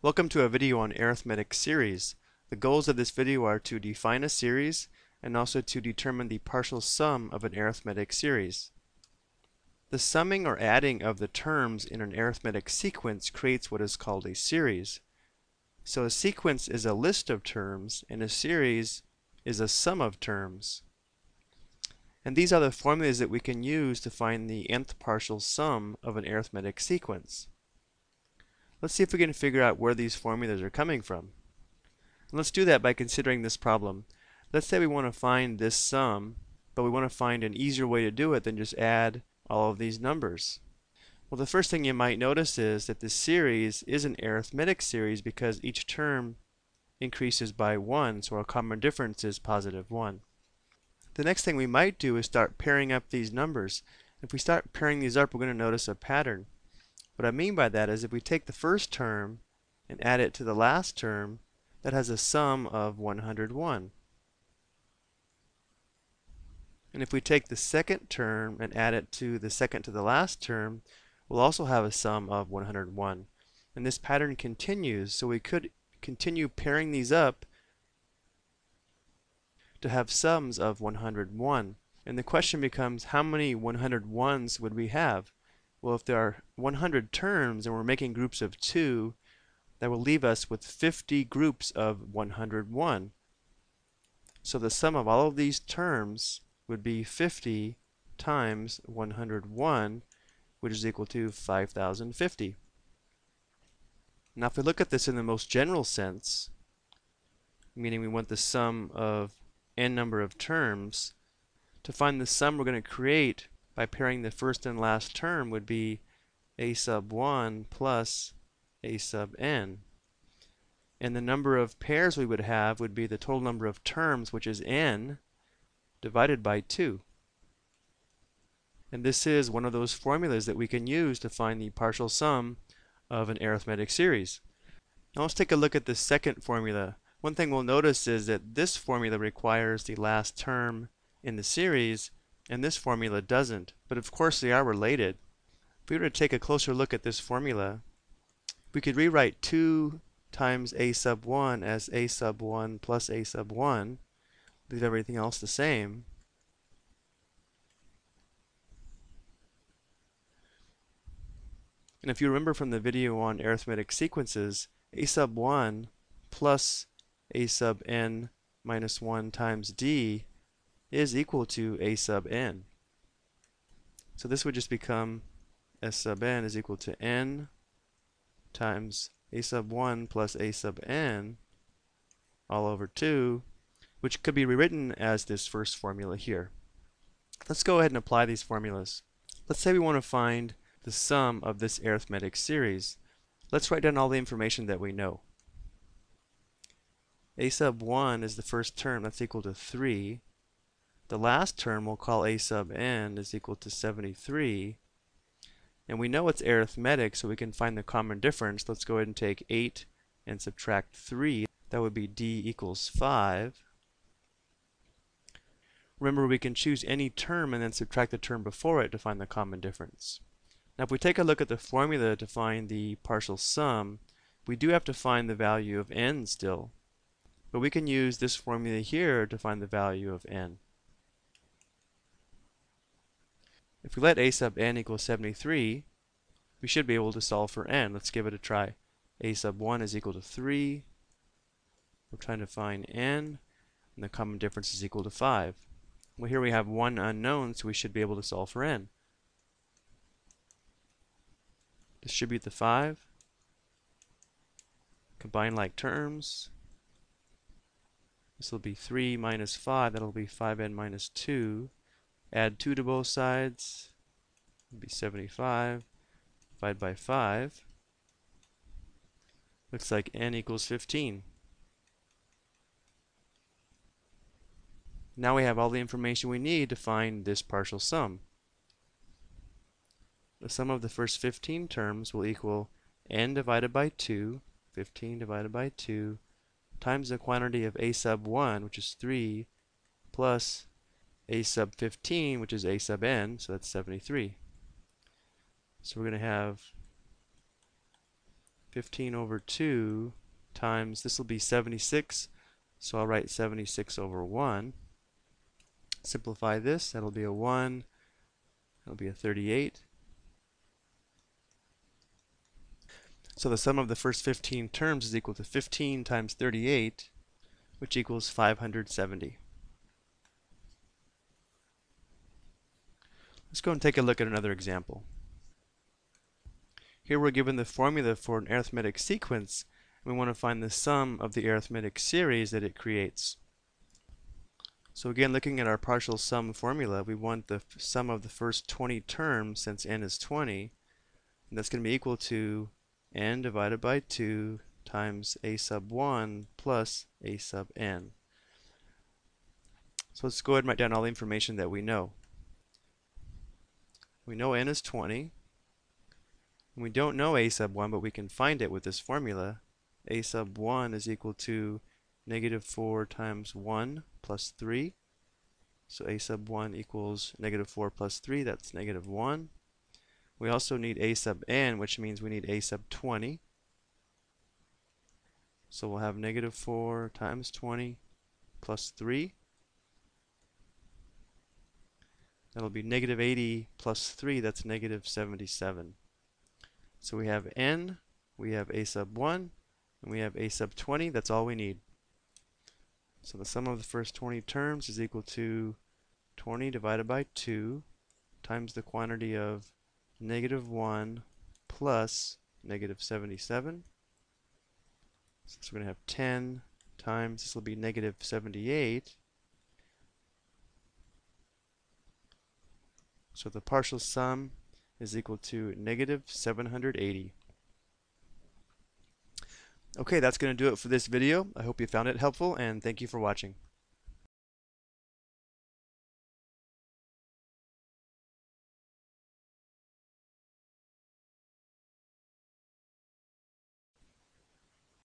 Welcome to a video on arithmetic series. The goals of this video are to define a series and also to determine the partial sum of an arithmetic series. The summing or adding of the terms in an arithmetic sequence creates what is called a series. So a sequence is a list of terms and a series is a sum of terms. And these are the formulas that we can use to find the nth partial sum of an arithmetic sequence. Let's see if we can figure out where these formulas are coming from. And let's do that by considering this problem. Let's say we want to find this sum, but we want to find an easier way to do it than just add all of these numbers. Well, the first thing you might notice is that this series is an arithmetic series because each term increases by 1, so our common difference is positive 1. The next thing we might do is start pairing up these numbers. If we start pairing these up, we're going to notice a pattern. What I mean by that is if we take the first term and add it to the last term, that has a sum of 101. And if we take the second term and add it to the second to the last term, we'll also have a sum of 101. And this pattern continues, so we could continue pairing these up to have sums of 101. And the question becomes, how many 101s would we have? Well, if there are 100 terms and we're making groups of 2, that will leave us with 50 groups of 101. So the sum of all of these terms would be 50 times 101, which is equal to 5050. Now if we look at this in the most general sense, meaning we want the sum of n number of terms, to find the sum we're going to create by pairing the first and last term would be a sub 1 plus a sub n. And the number of pairs we would have would be the total number of terms, which is n, divided by 2. And this is one of those formulas that we can use to find the partial sum of an arithmetic series. Now let's take a look at the second formula. One thing we'll notice is that this formula requires the last term in the series, and this formula doesn't, but of course they are related. If we were to take a closer look at this formula, we could rewrite 2 times a sub 1 as a sub 1 plus a sub 1, leave everything else the same. And if you remember from the video on arithmetic sequences, a sub 1 plus a sub n minus 1 times d is equal to a sub n. So this would just become s sub n is equal to n times a sub 1 plus a sub n all over 2, which could be rewritten as this first formula here. Let's go ahead and apply these formulas. Let's say we want to find the sum of this arithmetic series. Let's write down all the information that we know. A sub 1 is the first term, that's equal to 3. The last term we'll call a sub n is equal to 73. And we know it's arithmetic, so we can find the common difference. Let's go ahead and take 8 and subtract 3. That would be d equals 5. Remember, we can choose any term and then subtract the term before it to find the common difference. Now if we take a look at the formula to find the partial sum, we do have to find the value of n still. But we can use this formula here to find the value of n. If we let a sub n equal 73, we should be able to solve for n. Let's give it a try. A sub 1 is equal to 3. We're trying to find n, and the common difference is equal to 5. Well, here we have one unknown, so we should be able to solve for n. Distribute the 5. Combine like terms. This will be 3 minus 5. That'll be 5n minus 2. Add 2 to both sides. It'll be 75. Divide by 5. Looks like n equals 15. Now we have all the information we need to find this partial sum. The sum of the first 15 terms will equal n divided by 2, 15 divided by 2, times the quantity of a sub 1, which is 3, plus a sub 15, which is a sub n, so that's 73. So we're going to have 15 over 2 times, this will be 76, so I'll write 76 over 1. Simplify this, that'll be a 1, that'll be a 38. So the sum of the first 15 terms is equal to 15 times 38, which equals 570. Let's go and take a look at another example. Here we're given the formula for an arithmetic sequence, and we want to find the sum of the arithmetic series that it creates. So again, looking at our partial sum formula, we want the sum of the first 20 terms, since n is 20, and that's going to be equal to n divided by 2 times a sub 1 plus a sub n. So let's go ahead and write down all the information that we know. We know n is 20. And we don't know a sub 1, but we can find it with this formula. A sub 1 is equal to negative 4 times 1 plus 3. So a sub 1 equals negative 4 plus 3, that's negative 1. We also need a sub n, which means we need a sub 20. So we'll have negative 4 times 20 plus 3. That'll be negative 80 plus 3, that's negative 77. So we have n, we have a sub 1, and we have a sub 20. That's all we need. So the sum of the first 20 terms is equal to 20 divided by 2 times the quantity of negative 1 plus negative 77. So we're going to have 10 times, this will be negative 78. So the partial sum is equal to negative 780. Okay, that's going to do it for this video. I hope you found it helpful, and thank you for watching.